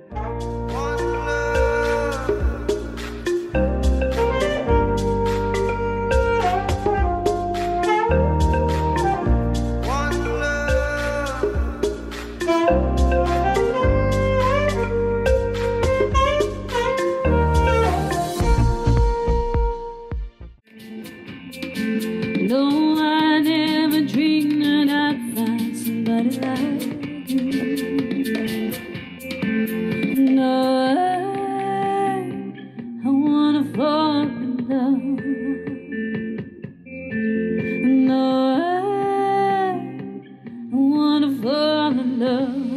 No, I never dreamed that I'd find somebody like you. No, I wanna fall in love. No, I wanna fall in love.